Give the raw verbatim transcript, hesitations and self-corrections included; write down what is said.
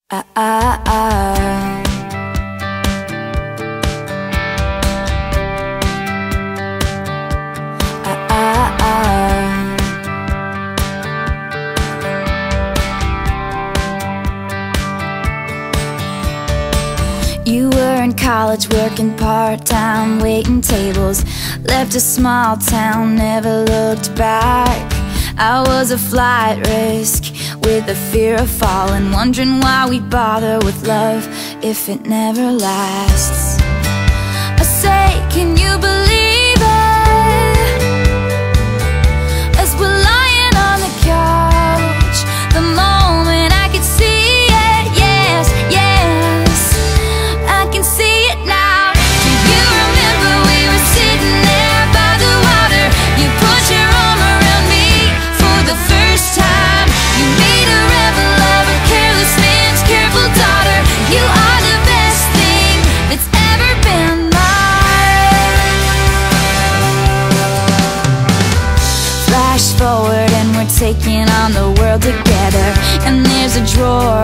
Ah, ah, ah. Ah, ah, ah. You were in college working part-time, waiting tables. Left a small town, never looked back. I was a flight risk with the fear of falling, wondering why we bother with love if it never lasts. I say, can you believe it? As we're lying on the couch, the moment I could see it, yes, yes, I can see it now. Do you remember we were sitting there by the water? You put your arm around me for the first time. You made a rebel of a careless man's careful daughter. You are the best thing that's ever been mine. Flash forward and we're taking on the world together. And there's a drawer